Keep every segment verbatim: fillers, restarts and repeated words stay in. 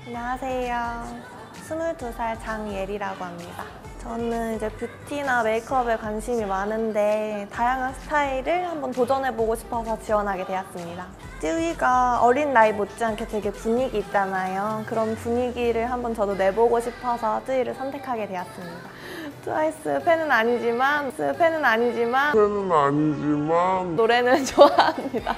안녕하세요. 스물두 살 장예리라고 합니다. 저는 이제 뷰티나 메이크업에 관심이 많은데 다양한 스타일을 한번 도전해보고 싶어서 지원하게 되었습니다. 쯔위가 어린 나이 못지않게 되게 분위기 있잖아요. 그런 분위기를 한번 저도 내보고 싶어서 쯔위를 선택하게 되었습니다. 트와이스 팬은 아니지만 팬은 아니지만 팬은 아니지만 노래는 좋아합니다.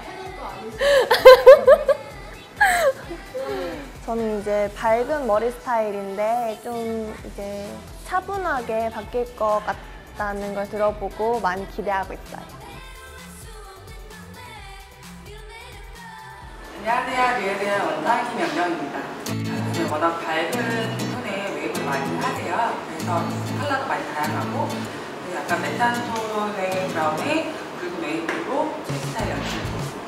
저는 이제 밝은 머리 스타일인데 좀 이제 차분하게 바뀔 것 같다는 걸 들어보고 많이 기대하고 있어요. 안녕하세요. 류에 원장 김연경입니다. 저는 워낙 밝은 톤의 웨이브를 많이 하세요. 그래서 컬러도 많이 다양하고 약간 메탄 톤의 브라운에 붉은 웨이브로 제 스타일 연출을 하고 있습니다.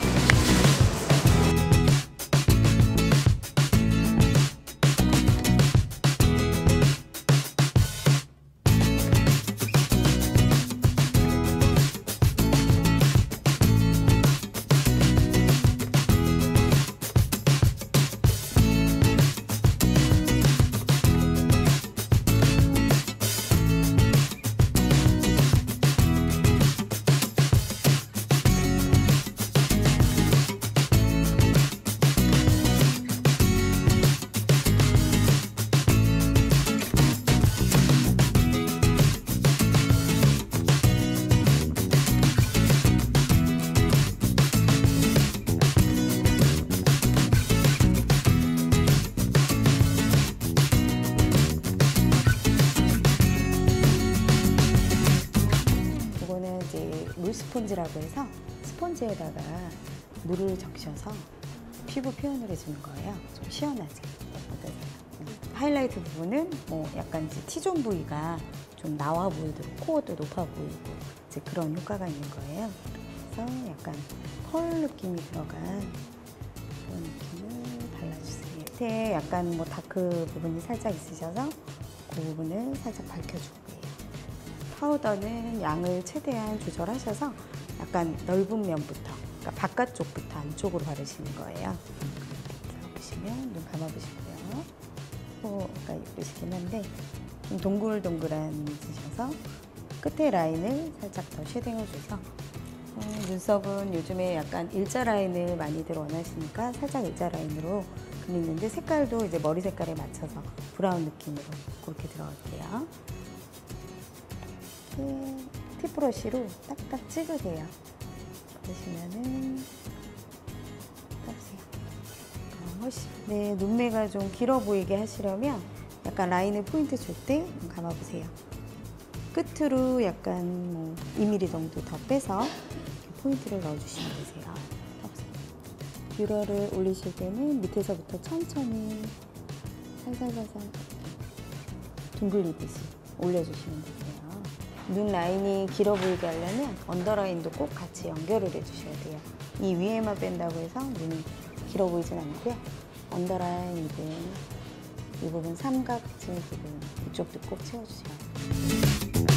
물 스폰지라고 해서 스폰지에다가 물을 적셔서 피부 표현을 해주는 거예요. 좀 시원하죠? 어떠세요? 하이라이트 부분은 뭐 약간 이제 T존 부위가 좀 나와 보이도록 코어도 높아 보이고 이제 그런 효과가 있는 거예요. 그래서 약간 펄 느낌이 들어간 그런 느낌을 발라주세요. 밑에 약간 뭐 다크 부분이 살짝 있으셔서 그 부분을 살짝 밝혀주고 파우더는 양을 최대한 조절하셔서 약간 넓은 면부터, 그러니까 바깥쪽부터 안쪽으로 바르시는 거예요. 자, 보시면 눈 감아보시고요. 코가 예쁘시긴 한데 좀 동글동글한 주셔서 끝에 라인을 살짝 더 쉐딩해줘서 어, 눈썹은 요즘에 약간 일자 라인을 많이들 원하시니까 살짝 일자 라인으로 그리는데 색깔도 이제 머리 색깔에 맞춰서 브라운 느낌으로 그렇게 들어갈게요. 팁브러쉬로 딱딱 찍으세요. 그러시면은 떠보세요. 훨씬 네, 눈매가 좀 길어 보이게 하시려면 약간 라인을 포인트 줄 때 감아보세요. 끝으로 약간 뭐 이 밀리미터 정도 더 빼서 포인트를 넣어주시면 되세요. 떠보세요. 뷰러를 올리실 때는 밑에서부터 천천히 살살살살 둥글리듯이 올려주시면 되세요. 눈 라인이 길어 보이게 하려면 언더라인도 꼭 같이 연결을 해주셔야 돼요. 이 위에만 뺀다고 해서 눈이 길어 보이진 않고요. 언더라인이든 이 부분 삼각진 부분 이쪽도 꼭 채워주세요.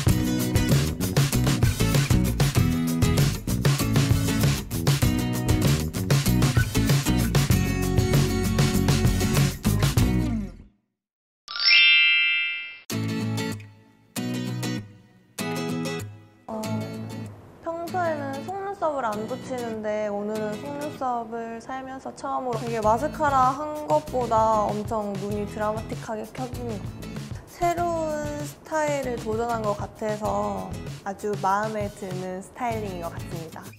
평소에는 속눈썹을 안 붙이는데 오늘은 속눈썹을 살면서 처음으로 되게 마스카라 한 것보다 엄청 눈이 드라마틱하게 켜지는 것 같아요. 새로운 스타일을 도전한 것 같아서 아주 마음에 드는 스타일링인 것 같습니다.